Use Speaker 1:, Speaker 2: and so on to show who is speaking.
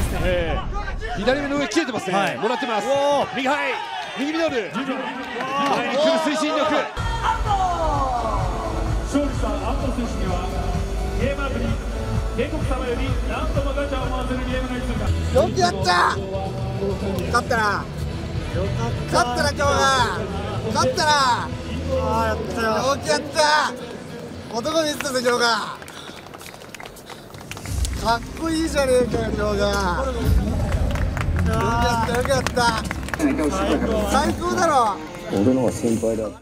Speaker 1: ますね。
Speaker 2: 左目の上切れてますね。もらってます。右ハイ、右ミドル、前に来る推進力。
Speaker 3: 勝利した安藤選手にはゲームアプリ帝国様より何度もガチャを回せるゲームの一部が。
Speaker 1: よくやった。勝ったな。勝ったな今日が。勝ったな。やったよ。よくやった。男見せたぜ今日が。かっこいいじゃねえかよ今日が。よくやったよくやった。最高だろ。
Speaker 4: 俺の方が先輩だ。